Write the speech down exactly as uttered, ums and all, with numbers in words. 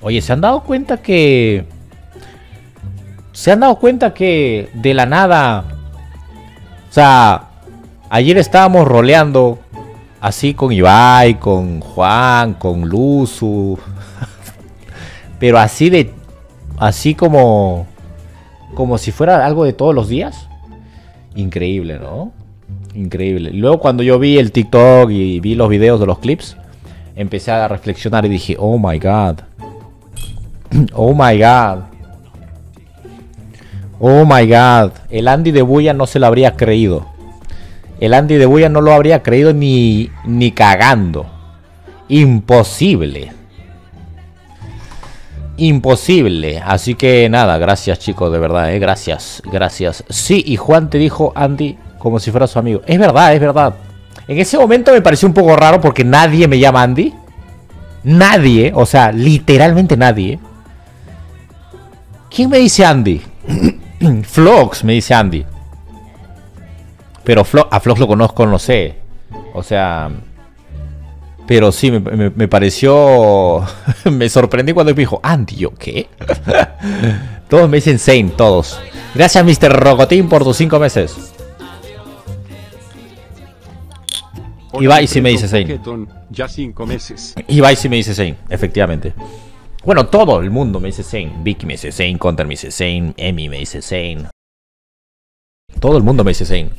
Oye, ¿se han dado cuenta que... ¿Se han dado cuenta que de la nada... O sea, ayer estábamos roleando así con Ibai, con Juan, con Luzu. Pero así de... Así como... Como si fuera algo de todos los días. Increíble, ¿no? Increíble. Luego cuando yo vi el TikTok y vi los videos de los clips, empecé a reflexionar y dije, oh my god. Oh my god. Oh my god. El Andy de Buya no se lo habría creído. El Andy de Buya no lo habría creído ni, ni cagando. Imposible. Imposible. Así que nada, gracias chicos, de verdad, eh. Gracias, gracias. Sí, y Juan te dijo Andy como si fuera su amigo. Es verdad, es verdad. En ese momento me pareció un poco raro porque nadie me llama Andy. Nadie, o sea, literalmente nadie. ¿Quién me dice Andy? Flox me dice Andy. Pero Flo a Flox lo conozco, no sé. O sea... Pero sí, me, me, me pareció... me sorprendí cuando me dijo Andy, ¿yo qué? Todos me dicen Zane, todos. Gracias, mister Rocotín, por tus cinco meses. Ibai sí me dice Zane. Ya cinco meses. Ibai sí me dice Zane, efectivamente. Bueno, todo el mundo me dice Zane. Vicky me dice Zane, Counter me dice Zane, Emi me dice Zane. Todo el mundo me dice Zane.